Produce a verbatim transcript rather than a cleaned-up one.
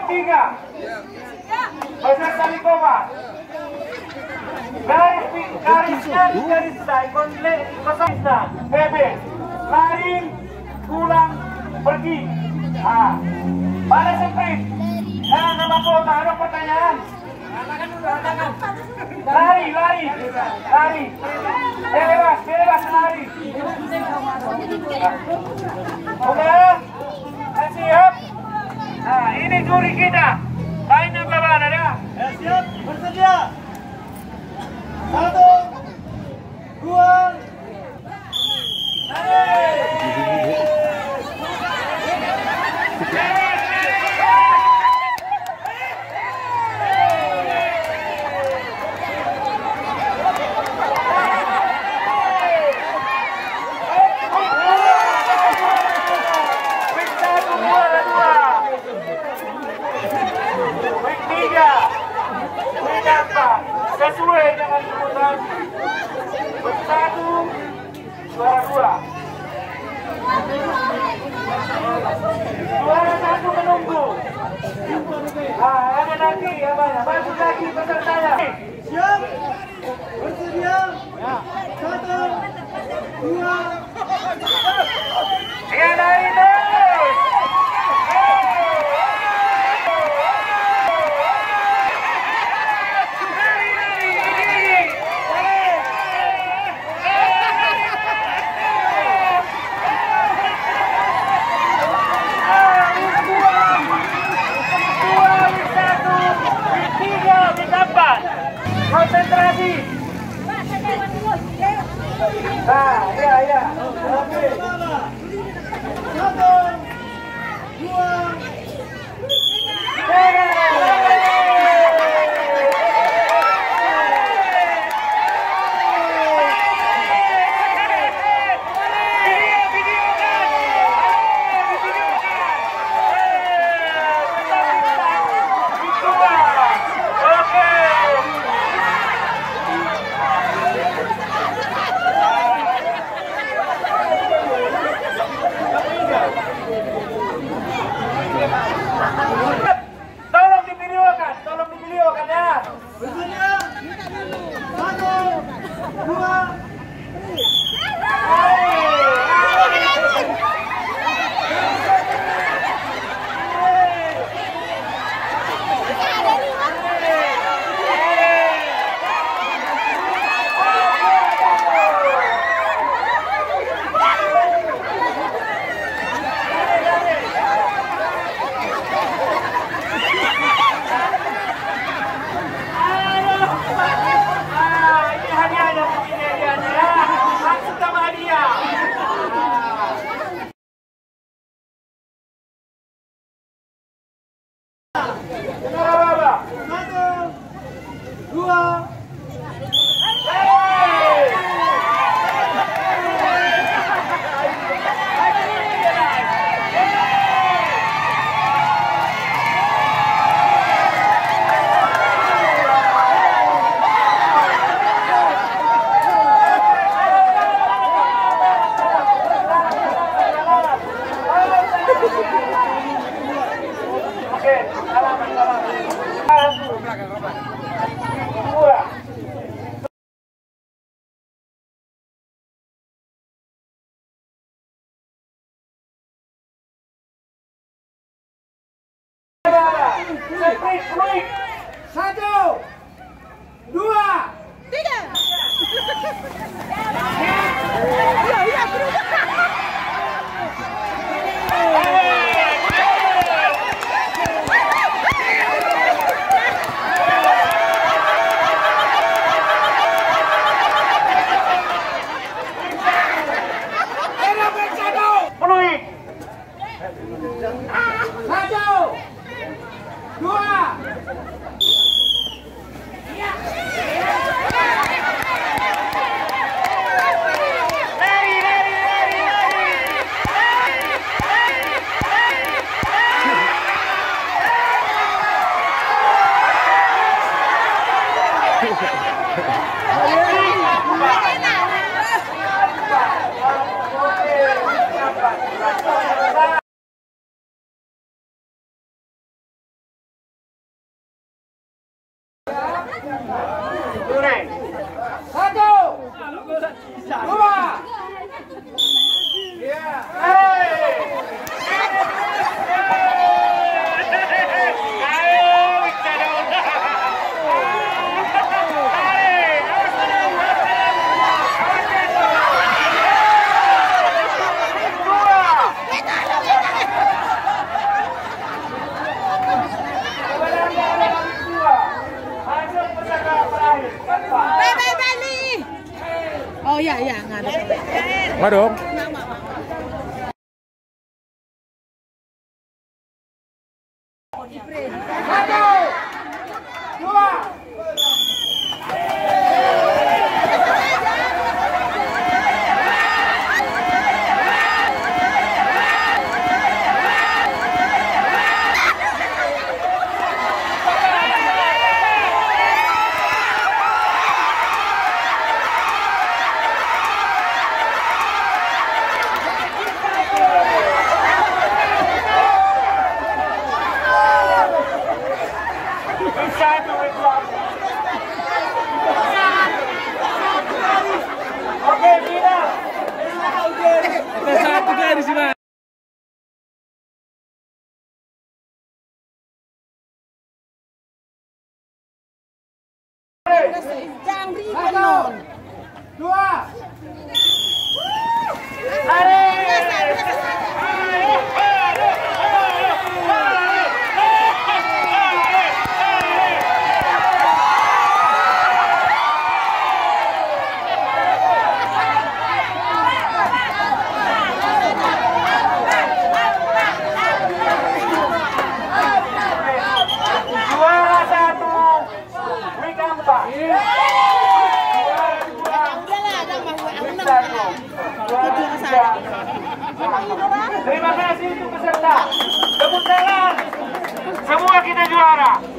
tiga. Proses tali koma. Garis garisnya garis start kosong start. Bebek. Lari pulang pergi. Ah. Pada sprint. Nah, nama kota ada pertanyaan. Lari, lari, lari. Bebas, bebas lari. Oke, siap. Nah, ini juri kita. Lainnya berapa ada? Ya, siap, bersedia. Satu, dua, sesuai dengan keputusan bersatu suara dua suara satu menunggu. Nah, ada nanti ya banyak bantu lagi pesertanya. Siap, bersedia. Satu, dua, ya dari terus. Konsentrasi. Nah, iya, iya. Oke. Satu, dua, tiga. Tolong divideokan, tolong divideokan ya. Bersedia. Satu, dua, satu, dua, tiga. Iya, iya, Dari dua. Hei. Oh iya iya ngaduk. Ngaduk. Satu, dua. Oke, final. Satu garis di mana? Jangan ribet non. Dua. Lari. Juara satu, Wikampa. Juara dua, Wiksatu. Juara tiga. Terima kasih untuk peserta. Tepuk tangan. Semua kita juara.